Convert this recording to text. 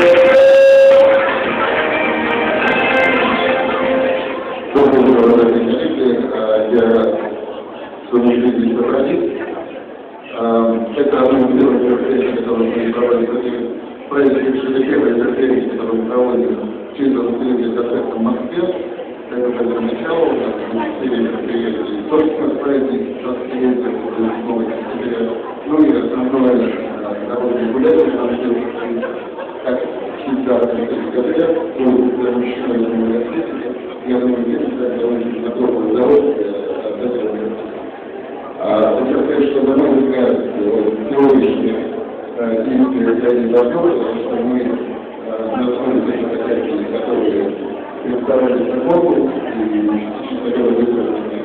Добрый день, уважаемые зрители. Я рад, что мы здесь собрались. Это одно из первых мероприятий, которое мы проводим. Проект решили первое мероприятие, которое мы проводим в честь выступления концерта в Москве. Это было начало, у нас были мероприятия. Собственно, праздник 20-летия, 8 сентября. Ну и основное народное гуляние, как всегда, в декабре, будет замещено в университете. Я думаю, это довольно здоровое удовольствие от этого мероприятия. Хотел сказать, что, на мой взгляд, сегодняшние действия не должны, потому что мы на основе тех хотели, которые представляли конкурс и частично которые выставлены